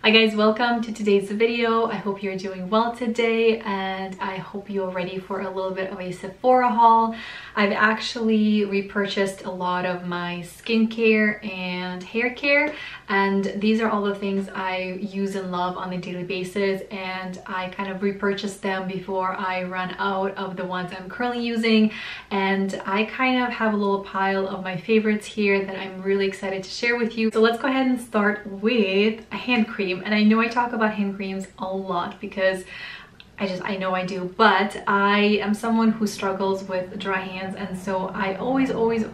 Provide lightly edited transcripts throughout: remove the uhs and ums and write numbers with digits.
Hi guys, welcome to today's video. I hope you're doing well today and I hope you're ready for a little bit of a Sephora haul. I've actually repurchased a lot of my skincare and hair care, and these are all the things I use and love on a daily basis, and I kind of repurchased them before I run out of the ones I'm currently using. And I kind of have a little pile of my favorites here that I'm really excited to share with you. So let's go ahead and start with a hand cream. And I know I talk about hand creams a lot because I know I do, but I am someone who struggles with dry hands, and so I always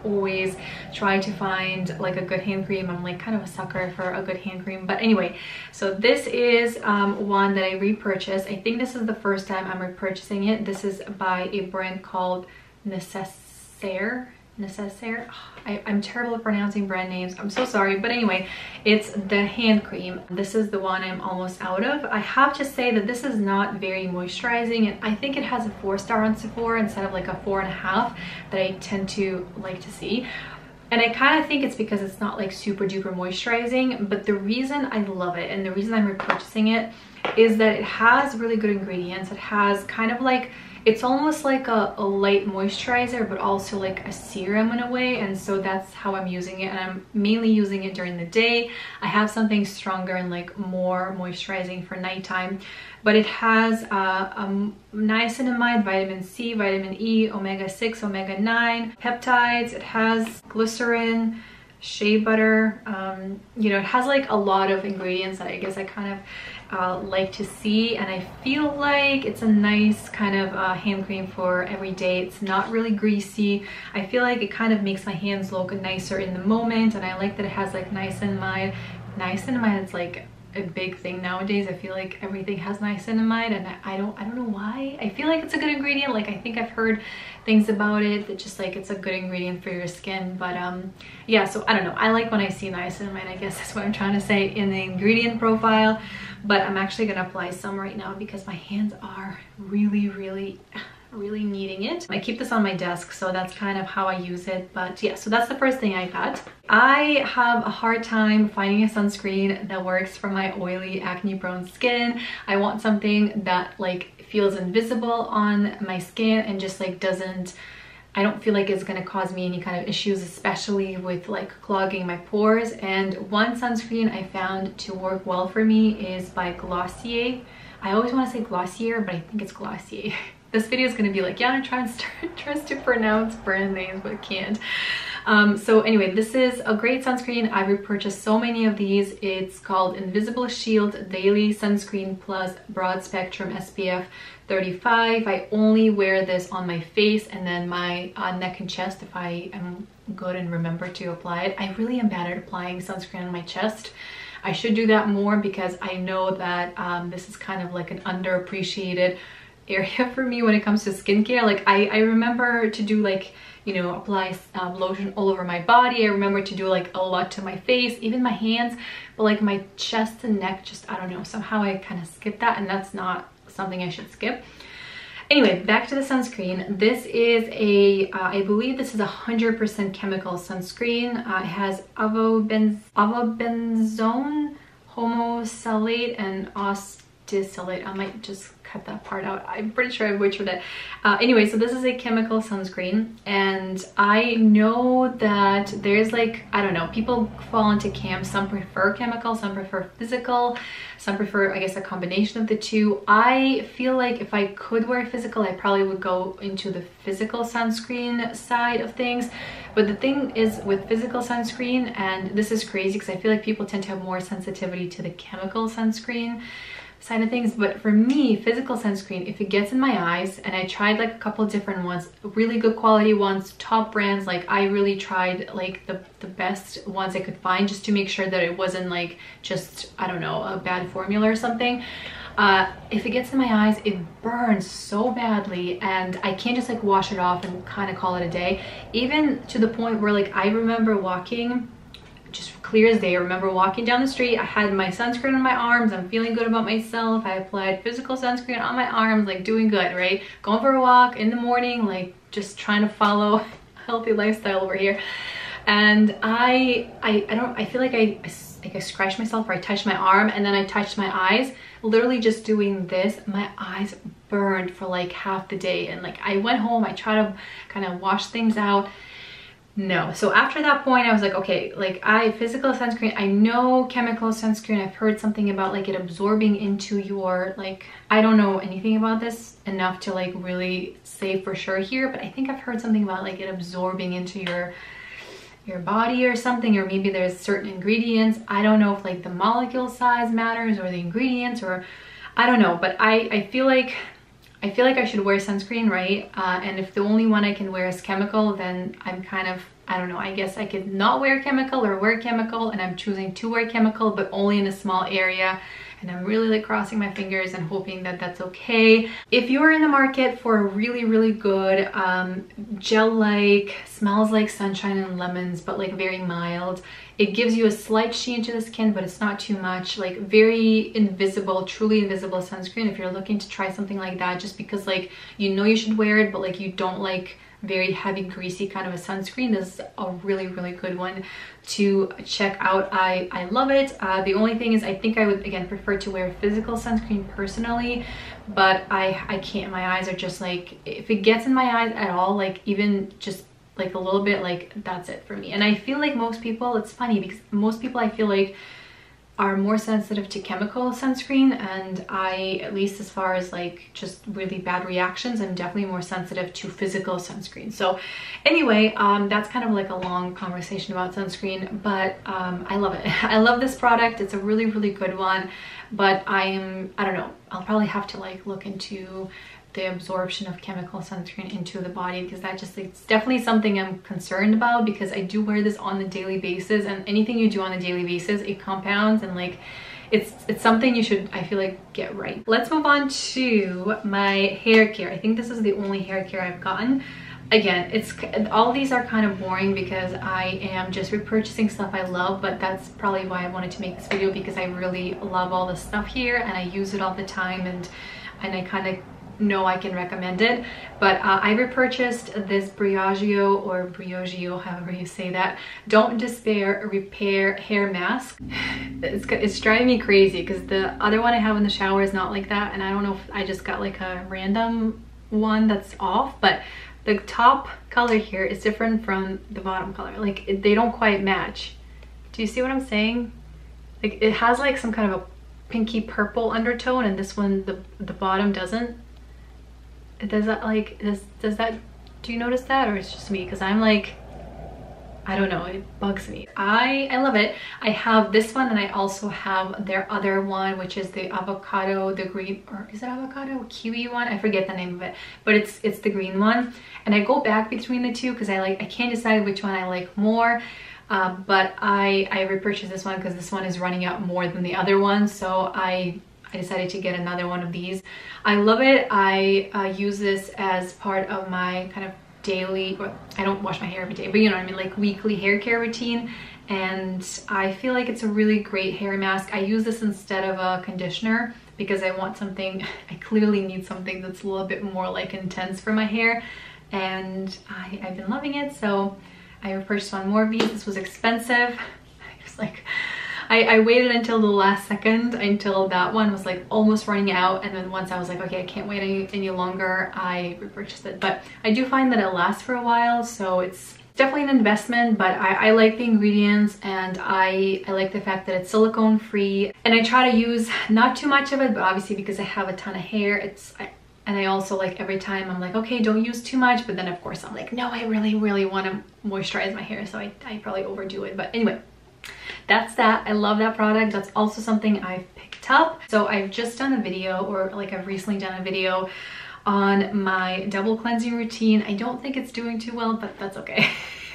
try to find like a good hand cream. I'm like kind of a sucker for a good hand cream. But anyway, so this is one that I repurchased. I think this is the first time I'm repurchasing it. This is by a brand called Nécessaire. I'm terrible at pronouncing brand names, I'm so sorry, but anyway, it's the hand cream. This is the one I'm almost out of. I have to say that this is not very moisturizing, and I think it has a 4-star on Sephora instead of like a 4.5 that I tend to like to see. And I kind of think it's because it's not like super duper moisturizing, but the reason I love it and the reason I'm repurchasing it is that it has really good ingredients. It has kind of like, it's almost like a light moisturizer, but also like a serum in a way, and so that's how I'm using it. And I'm mainly using it during the day. I have something stronger and like more moisturizing for nighttime, but it has niacinamide, vitamin C, vitamin E, omega-6, omega-9, peptides. It has glycerin, shea butter. You know, it has like a lot of ingredients that I guess I kind of like to see, and I feel like it's a nice kind of hand cream for every day. It's not really greasy. I feel like it kind of makes my hands look nicer in the moment, and I like that it has like niacinamide. Niacinamide is like a big thing nowadays. I feel like everything has niacinamide, and I don't know why. I feel like it's a good ingredient. Like, I think I've heard things about it that just like it's a good ingredient for your skin. But yeah, so I don't know, I like when I see niacinamide, I guess that's what I'm trying to say in the ingredient profile. But I'm actually gonna apply some right now because my hands are really needing it. I keep this on my desk, so that's kind of how I use it. But yeah, so that's the first thing I got. I have a hard time finding a sunscreen that works for my oily, acne prone skin. I want something that like feels invisible on my skin and just like I don't feel like it's gonna cause me any kind of issues, especially with like clogging my pores. And one sunscreen I found to work well for me is by Glossier. I always want to say Glossier, but I think it's Glossier. This video is going to be like, Yana tries to pronounce brand names but can't. So anyway, this is a great sunscreen. I've repurchased so many of these. It's called Invisible Shield Daily Sunscreen Plus Broad Spectrum SPF 35. I only wear this on my face and then my neck and chest if I am good and remember to apply it. I really am bad at applying sunscreen on my chest. I should do that more because I know that this is kind of like an underappreciated area for me when it comes to skincare. Like I remember to do like, you know, apply lotion all over my body. I remember to do like a lot to my face, even my hands, but like my chest and neck, just I don't know, somehow I kind of skip that, and that's not something I should skip. Anyway, back to the sunscreen. This is a I believe this is 100% chemical sunscreen. It has avobenzone, homosalate, and osteisalate. I might just cut that part out. I'm pretty sure I butchered it. Anyway, so this is a chemical sunscreen, and I know that there's like, I don't know, people fall into camps. Some prefer chemical, some prefer physical, some prefer, I guess, a combination of the two. I feel like if I could wear physical, I probably would go into the physical sunscreen side of things. But the thing is with physical sunscreen, and this is crazy because I feel like people tend to have more sensitivity to the chemical sunscreen side of things, but for me, physical sunscreen, if it gets in my eyes, and I tried like a couple different ones, really good quality ones, top brands, like I really tried like the best ones I could find just to make sure that it wasn't like just, I don't know, a bad formula or something. If it gets in my eyes, it burns so badly, and I can't just like wash it off and kind of call it a day. Even to the point where like I remember walking, just clear as day, I remember walking down the street, I had my sunscreen on my arms, I'm feeling good about myself, I applied physical sunscreen on my arms, like doing good, right? Going for a walk in the morning, like just trying to follow a healthy lifestyle over here. And I feel like I like I scratched myself or I touched my arm and then I touched my eyes. Literally just doing this, my eyes burned for like half the day. And like I went home, I tried to kind of wash things out. No. So after that point, I was like, okay, like physical sunscreen, I know chemical sunscreen, I've heard something about like it absorbing into your, like, I don't know anything about this enough to like really say for sure here, but I think I've heard something about like it absorbing into your body or something, or maybe there's certain ingredients. I don't know if like the molecule size matters or the ingredients, or I don't know, but I feel like I should wear sunscreen, right? And if the only one I can wear is chemical, then I'm kind of, I don't know, I guess I could not wear chemical or wear chemical, and I'm choosing to wear chemical, but only in a small area. And I'm really like crossing my fingers and hoping that that's okay. If you are in the market for a really, really good gel-like, smells like sunshine and lemons, but like very mild, it gives you a slight sheen to the skin, but it's not too much, like very invisible, truly invisible sunscreen. If you're looking to try something like that, just because like you know you should wear it, but like you don't like very heavy, greasy kind of a sunscreen, this is a really, really good one to check out. I love it. The only thing is I think I would again prefer to wear physical sunscreen personally, but I can't. My eyes are just like, if it gets in my eyes at all, like even just like a little bit, like that's it for me. And I feel like most people, it's funny because most people I feel like are more sensitive to chemical sunscreen, and I, at least as far as like just really bad reactions, I'm definitely more sensitive to physical sunscreen. So anyway, that's kind of like a long conversation about sunscreen, but I love it. I love this product. It's a really, really good one, but I don't know, I'll probably have to like look into the absorption of chemical sunscreen into the body, because that just, it's definitely something I'm concerned about, because I do wear this on a daily basis, and anything you do on a daily basis, it compounds, and like it's something you should, I feel like, get right. Let's move on to my hair care. I think this is the only hair care I've gotten. Again, it's all these are kind of boring because I am just repurchasing stuff I love, but that's probably why I wanted to make this video, because I really love all the stuff here and I use it all the time, and I kind of know I can recommend it. But I repurchased this Briogeo, or Briogeo, however you say that, Don't Despair Repair Hair Mask. It's driving me crazy because the other one I have in the shower is not like that, and I don't know if I just got like a random one that's off, but the top color here is different from the bottom color. Like they don't quite match. Do you see what I'm saying? Like it has like some kind of a pinky purple undertone, and this one, the bottom doesn't. Does that like, does that, do you notice that, or it's just me? Because I'm like, I don't know, it bugs me. I love it. I have this one, and I also have their other one, which is the avocado, the green, or is it avocado kiwi one? I forget the name of it, but it's the green one. And I go back between the two because I can't decide which one I like more. But I repurchased this one because this one is running out more than the other one, so I decided to get another one of these. I love it. I use this as part of my kind of daily, or I don't wash my hair every day, but you know what I mean, like weekly hair care routine. And I feel like it's a really great hair mask. I use this instead of a conditioner because I want something, I clearly need something that's a little bit more like intense for my hair. And I've been loving it, so I repurchased one more of these. This was expensive. I was like, I waited until the last second, until that one was like almost running out, and then once I was like, okay, I can't wait any longer, I repurchased it. But I do find that it lasts for a while, so it's definitely an investment. But I like the ingredients, and I like the fact that it's silicone free, and I try to use not too much of it, but obviously because I have a ton of hair, and I also like every time I'm like, okay, don't use too much, but then of course I'm like, no, I really, really want to moisturize my hair, so I probably overdo it. But anyway, that's that. I love that product. That's also something I've picked up. So I've just done a video, or like I've recently done a video on my double cleansing routine. I don't think it's doing too well, but that's okay.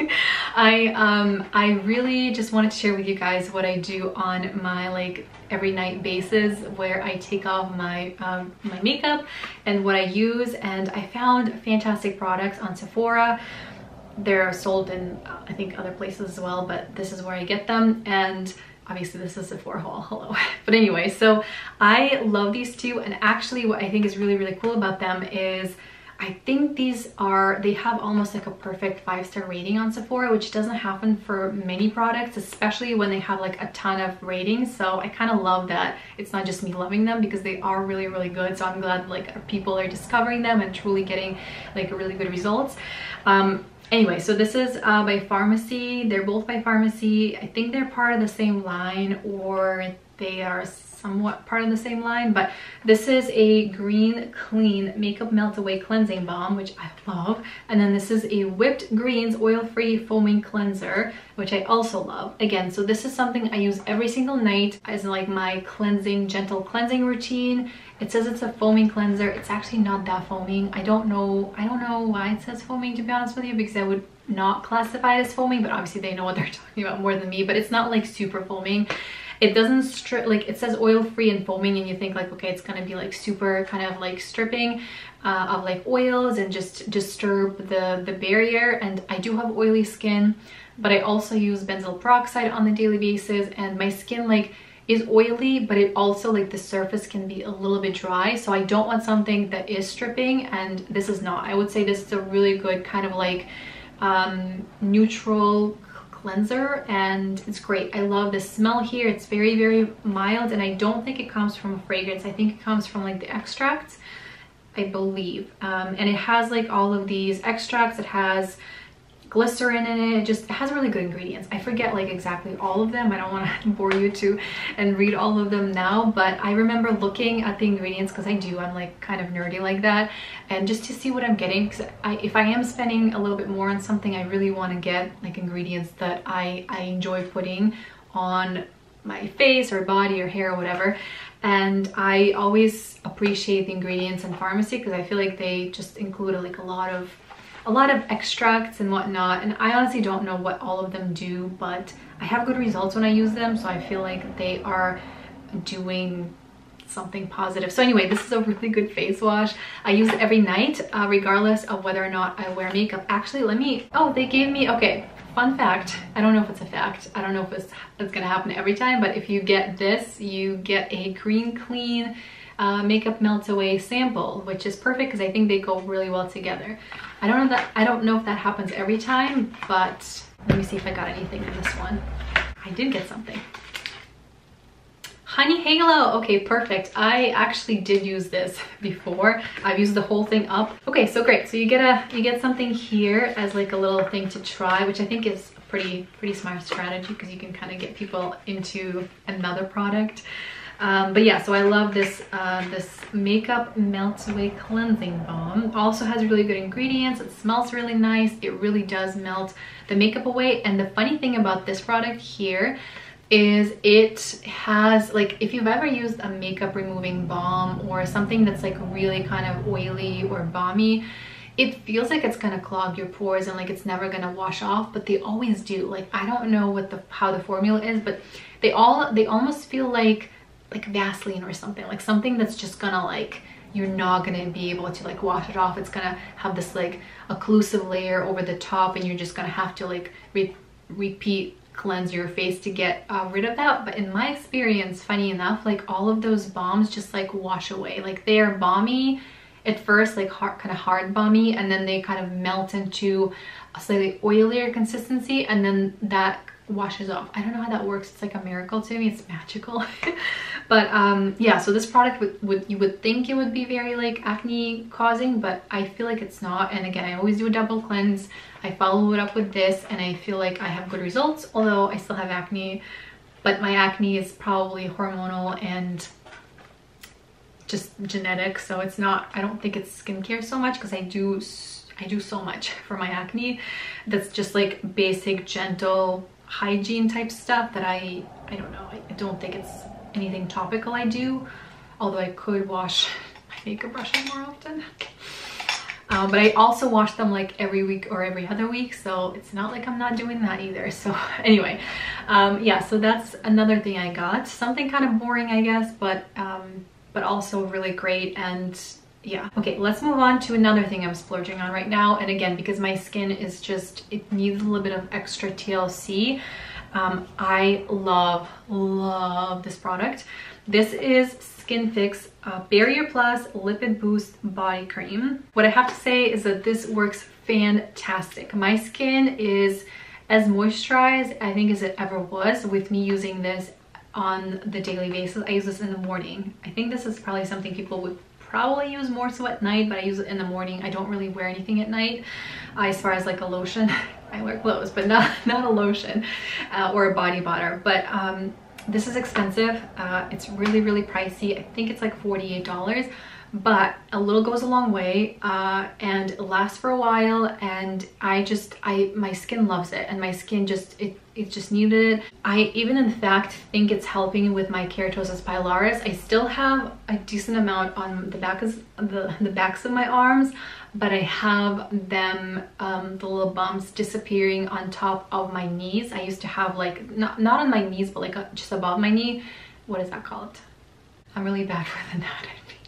I really just wanted to share with you guys what I do on my like every night basis, where I take off my my makeup and what I use. And I found fantastic products on Sephora. They're sold in I think other places as well, but this is where I get them. And obviously this is a Sephora haul, hello. But anyway, so I love these two, and actually what I think is really, really cool about them is I think they have almost like a perfect 5-star rating on Sephora, which doesn't happen for many products, especially when they have like a ton of ratings. So I kind of love that it's not just me loving them, because they are really, really good. So I'm glad like people are discovering them and truly getting like really good results. Anyway, so this is by Farmacy. They're both by Farmacy. I think they're part of the same line, or they are somewhat part of the same line, but this is a green clean makeup melt away cleansing balm, which I love. And then this is a whipped greens oil-free foaming cleanser, which I also love. Again, so this is something I use every single night as like my cleansing, gentle cleansing routine. It says it's a foaming cleanser. It's actually not that foaming. I don't know why it says foaming, to be honest with you, because I would not classify it as foaming, but obviously they know what they're talking about more than me. But it's not like super foaming. It doesn't strip, like it says oil free and foaming, and you think like, okay, it's gonna be like super kind of like stripping of like oils and just disturb the barrier. And I do have oily skin, but I also use benzoyl peroxide on a daily basis, and my skin like is oily, but it also like the surface can be a little bit dry. So I don't want something that is stripping, and this is not. I would say this is a really good kind of like neutral cleanser, and it's great. I love the smell here. It's very, very mild, and I don't think it comes from a fragrance. I think it comes from like the extracts, I believe. And it has like all of these extracts. It has glycerin in it. It has really good ingredients. I forget like exactly all of them. I don't want to bore you and read all of them now, but I remember looking at the ingredients, because I'm like kind of nerdy like that, and just to see what I'm getting, because if I am spending a little bit more on something, I really want to get like ingredients that I enjoy putting on my face or body or hair or whatever. And I always appreciate the ingredients in Farmacy, because I feel like they just include like a lot of extracts and whatnot, and I honestly don't know what all of them do, but I have good results when I use them, so I feel like they are doing something positive. So anyway, this is a really good face wash. I use it every night, regardless of whether or not I wear makeup. Actually, they gave me, okay, fun fact. I don't know if it's a fact. I don't know if it's gonna happen every time, but if you get this, you get a green clean makeup melt away sample, which is perfect because I think they go really well together. I don't know if that happens every time, but let me see if I got anything in this one. I did get something. Honey Halo. Okay, perfect. I actually did use this before. I've used the whole thing up. Okay, so great. So you get something here as like a little thing to try, which I think is a pretty smart strategy, because you can kind of get people into another product. But yeah, so I love this this makeup melt away cleansing balm. Also has really good ingredients. It smells really nice. It really does melt the makeup away. And the funny thing about this product here is it has, like, if you've ever used a makeup removing balm or something that's like really kind of oily or balmy, it feels like it's gonna clog your pores and like it's never gonna wash off, but they always do. Like, I don't know what how the formula is, but they almost feel like Vaseline or something, like something that's just gonna, like, you're not gonna be able to like wash it off. It's gonna have this like occlusive layer over the top, and you're just gonna have to like repeat cleanse your face to get rid of that. But in my experience, funny enough, like all of those balms just like wash away. Like they are balmy at first, like kind of hard balmy, and then they kind of melt into a slightly oilier consistency, and then that washes off. I don't know how that works. It's like a miracle to me. It's magical. But yeah, so this product you would think it would be very like acne causing, but I feel like it's not. And again, I always do a double cleanse. I follow it up with this, and I feel like I have good results, although I still have acne, but my acne is probably hormonal and just genetic, so it's not, I don't think it's skincare so much, because I do so much for my acne that's just like basic gentle hygiene type stuff that I don't know, I don't think it's anything topical I do, although I could wash my makeup brushes more often. But I also wash them like every week or every other week, so it's not like I'm not doing that either. So anyway, yeah, so that's another thing I got. Something kind of boring, I guess, but also really great. And yeah, okay, let's move on to another thing I'm splurging on right now. And again, because my skin is just, it needs a little bit of extra TLC. I love this product. This is Skinfix Barrier Plus Lipid Boost Body Cream. What I have to say is that this works fantastic. My skin is as moisturized, I think, as it ever was with me using this on the daily basis. I use this in the morning. I think this is probably something people would probably use more so at night, but I use it in the morning. I don't really wear anything at night as far as like a lotion. I wear clothes, but not a lotion or a body butter. But this is expensive. It's really pricey. I think it's like $48, but a little goes a long way, and it lasts for a while, and my skin loves it, and my skin just it just needed it. I even in fact think it's helping with my keratosis pilaris. I still have a decent amount on the backs of my arms, but I have them the little bumps disappearing on top of my knees. I used to have like not on my knees, but like just above my knee. What is that called? I'm really bad for the anatomy.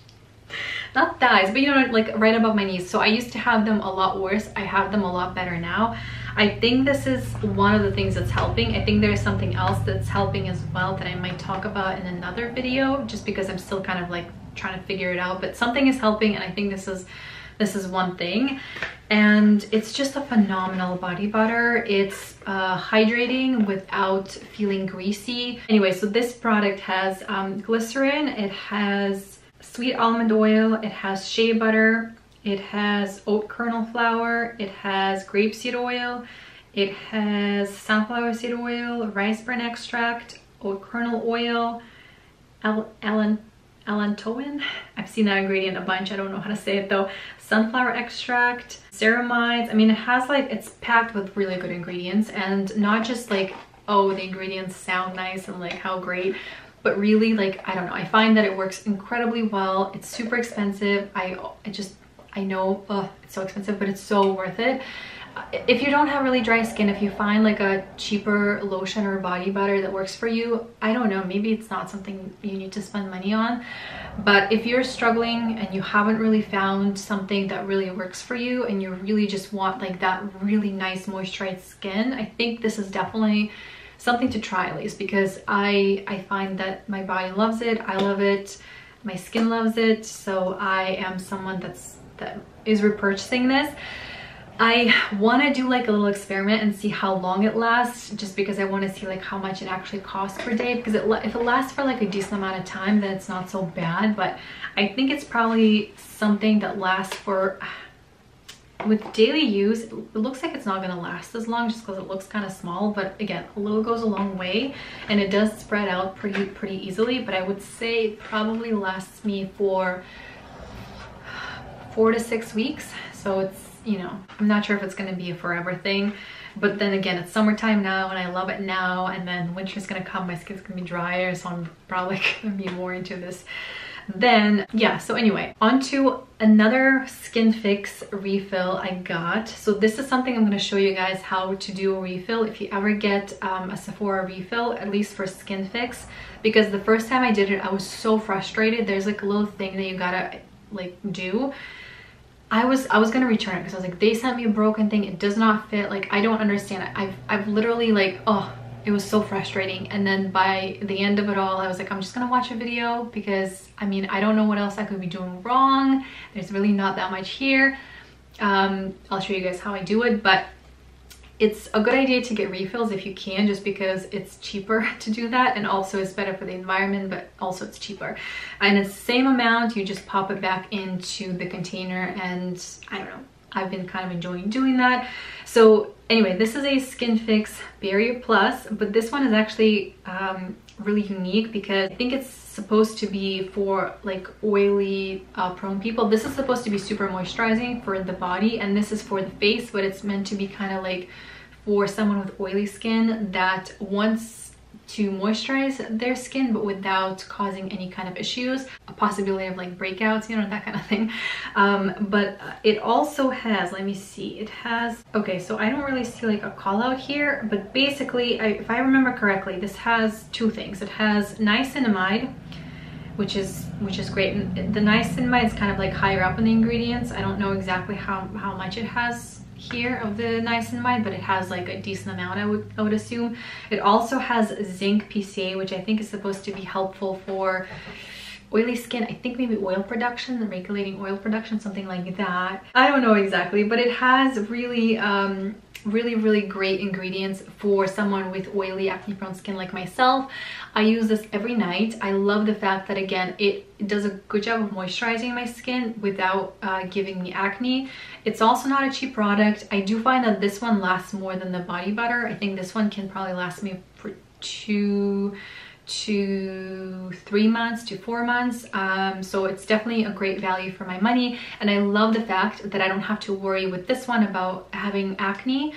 Not thighs, but you know, like right above my knees. So I used to have them a lot worse. I have them a lot better now. I think this is one of the things that's helping. I think there's something else that's helping as well that I might talk about in another video, just because I'm still kind of like trying to figure it out. But something is helping, and I think this is one thing. And it's just a phenomenal body butter. It's hydrating without feeling greasy. Anyway, so this product has glycerin, it has sweet almond oil, it has shea butter, it has oat kernel flour, it has grapeseed oil, it has sunflower seed oil, rice bran extract, oat kernel oil, allantoin. I've seen that ingredient a bunch. I don't know how to say it though. Sunflower extract, ceramides. I mean, it has like, it's packed with really good ingredients, and not just like, oh, the ingredients sound nice and like how great, but really like, I don't know, I find that it works incredibly well. It's super expensive. I know it's so expensive, but it's so worth it. If you don't have really dry skin, if you find like a cheaper lotion or body butter that works for you, I don't know, maybe it's not something you need to spend money on. But if you're struggling and you haven't really found something that really works for you, and you really just want like that really nice moisturized skin, I think this is definitely something to try at least, because I find that my body loves it, I love it, my skin loves it. So I am someone that is repurchasing this. I want to do like a little experiment and see how long it lasts, just because I want to see like how much it actually costs per day, because if it lasts for like a decent amount of time, then it's not so bad. But I think it's probably something that lasts for, with daily use, it looks like it's not going to last as long just because it looks kind of small. But again, a little goes a long way, and it does spread out pretty easily. But I would say it probably lasts me for 4 to 6 weeks. So it's, you know, I'm not sure if it's going to be a forever thing, but then again, it's summertime now and I love it now, and then winter's going to come, my skin's going to be drier, so I'm probably going to be more into this then. Yeah, so anyway, on to another Skinfix refill I got. So this is something I'm going to show you guys how to do a refill if you ever get a Sephora refill, at least for Skinfix, because the first time I did it, I was so frustrated. There's like a little thing that you gotta like do. I was gonna return it because I was like, they sent me a broken thing, it does not fit, like I don't understand it. I've literally like, oh, it was so frustrating. And then by the end of it all, I was like, I'm just gonna watch a video, because I mean, I don't know what else I could be doing wrong. There's really not that much here. I'll show you guys how I do it, but it's a good idea to get refills if you can, just because it's cheaper to do that, and also it's better for the environment, but also it's cheaper. And it's the same amount, you just pop it back into the container, and I don't know, I've been kind of enjoying doing that. So anyway, this is a Skinfix Barrier Plus, but this one is actually really unique because I think it's supposed to be for like oily prone people. This is supposed to be super moisturizing for the body, and this is for the face, but it's meant to be kind of like for someone with oily skin that wants to moisturize their skin but without causing any kind of issues, a possibility of like breakouts, you know, that kind of thing. But it also has, let me see, it has, okay, so I don't really see like a call out here, but basically if I remember correctly, this has two things. It has niacinamide, which is great, and the niacinamide is kind of like higher up in the ingredients. I don't know exactly how much it has here of the niacinamide, but it has like a decent amount, I would assume. It also has zinc PCA, which I think is supposed to be helpful for oily skin, I think maybe oil production, regulating oil production, something like that. I don't know exactly, but it has really really great ingredients for someone with oily acne prone skin like myself. I use this every night. I love the fact that, again, it does a good job of moisturizing my skin without giving me acne. It's also not a cheap product. I do find that this one lasts more than the body butter. I think this one can probably last me for 2 to 3 months to 4 months, so it's definitely a great value for my money. And I love the fact that I don't have to worry with this one about having acne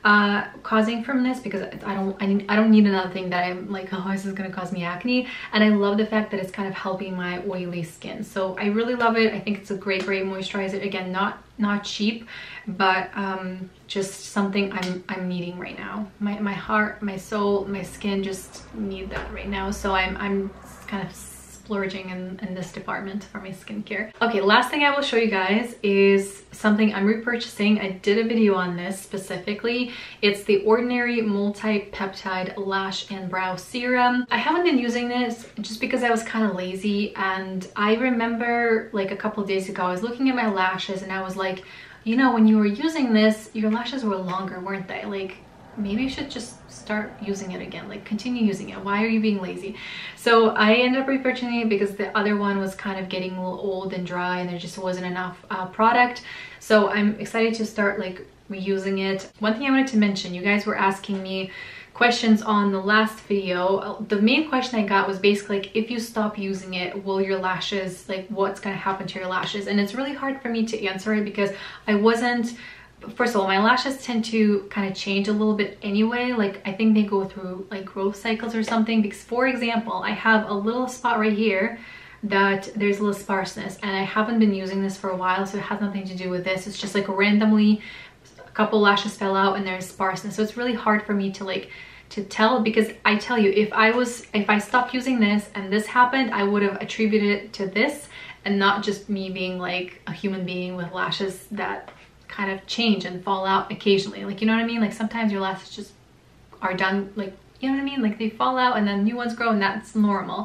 causing from this, because I don't need another thing that I'm like, oh, this is gonna cause me acne. And I love the fact that it's kind of helping my oily skin, so I really love it. I think it's a great moisturizer. Again, not cheap, but just something I'm needing right now. My heart, my soul, my skin just need that right now, so I'm kind of splurging in this department for my skincare. Okay, last thing I will show you guys is something I'm repurchasing. I did a video on this specifically. It's the Ordinary Multi-Peptide Lash and Brow Serum. I haven't been using this just because I was kind of lazy, and I remember like a couple of days ago I was looking at my lashes and I was like, you know, when you were using this, your lashes were longer, weren't they? Like, maybe you should just start using it again, like continue using it. Why are you being lazy? So I ended up repurchasing it because the other one was kind of getting a little old and dry and there just wasn't enough product. So I'm excited to start like reusing it. One thing I wanted to mention, you guys were asking me questions on the last video. The main question I got was basically like, if you stop using it, will your lashes, like what's gonna happen to your lashes? And it's really hard for me to answer it because I wasn't, first of all, my lashes tend to kind of change a little bit anyway. Like I think they go through like growth cycles or something, because for example, I have a little spot right here that there's a little sparseness, and I haven't been using this for a while, so it has nothing to do with this. It's just like randomly a couple lashes fell out and there's sparseness. So it's really hard for me to like to tell, because I tell you, if I stopped using this and this happened, I would have attributed it to this and not just me being like a human being with lashes that kind of change and fall out occasionally. Like, you know what I mean? Like sometimes your lashes just are done, like, you know what I mean? Like they fall out and then new ones grow, and that's normal.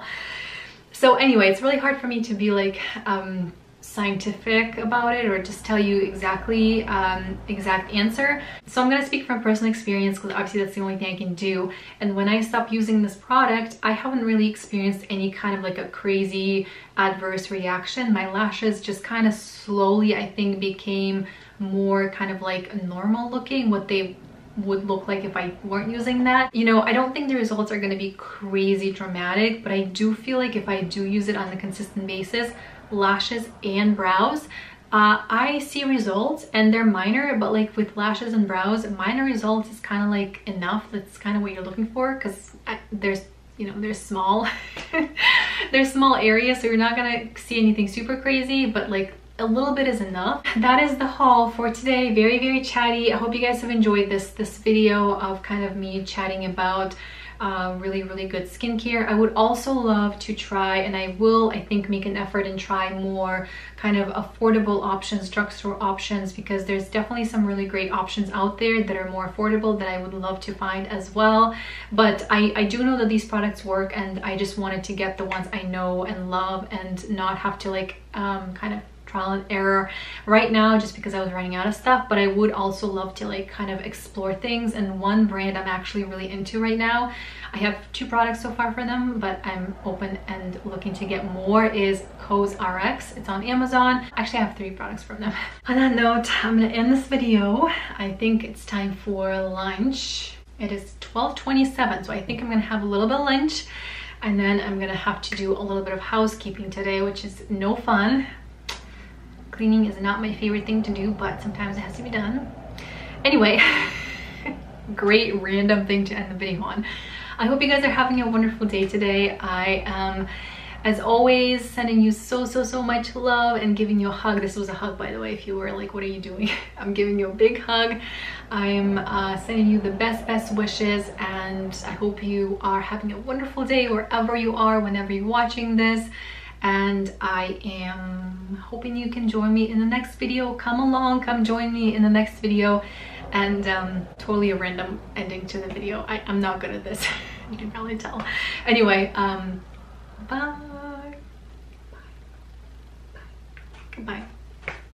So anyway, it's really hard for me to be like scientific about it or just tell you exactly exact answer. So I'm gonna speak from personal experience because obviously that's the only thing I can do. And when I stopped using this product, I haven't really experienced any kind of like a crazy adverse reaction. My lashes just kind of slowly, I think, became more kind of like normal looking, what they would look like if I weren't using that. You know, I don't think the results are going to be crazy dramatic, but I do feel like if I do use it on a consistent basis, lashes and brows, I see results, and they're minor, but like with lashes and brows, minor results is kind of like enough. That's kind of what you're looking for, because there's, you know, there's small there's small areas, so you're not gonna see anything super crazy, but like a little bit is enough. That is the haul for today. Very chatty. I hope you guys have enjoyed this video of kind of me chatting about really good skincare. I would also love to try, and I will, I think, make an effort and try more kind of affordable options, drugstore options, because there's definitely some really great options out there that are more affordable that I would love to find as well. But I do know that these products work, and I just wanted to get the ones I know and love and not have to like kind of trial and error right now just because I was running out of stuff. But I would also love to like kind of explore things, and one brand I'm actually really into right now, I have 2 products so far for them, but I'm open and looking to get more, is COSRX. It's on Amazon. Actually, I have 3 products from them. On that note, I'm gonna end this video. I think it's time for lunch. It is 12:27, so I think I'm gonna have a little bit of lunch, and then I'm gonna have to do a little bit of housekeeping today, which is no fun. Cleaning is not my favorite thing to do, but sometimes it has to be done. Anyway, great random thing to end the video on. I hope you guys are having a wonderful day today. I am, as always, sending you so much love and giving you a hug. This was a hug, by the way, if you were like, what are you doing? I'm giving you a big hug. I'm sending you the best wishes, and I hope you are having a wonderful day wherever you are, whenever you're watching this. And I am hoping you can join me in the next video. Come along, come join me in the next video. And totally a random ending to the video. I'm not good at this. You can probably tell. Anyway, bye. Goodbye.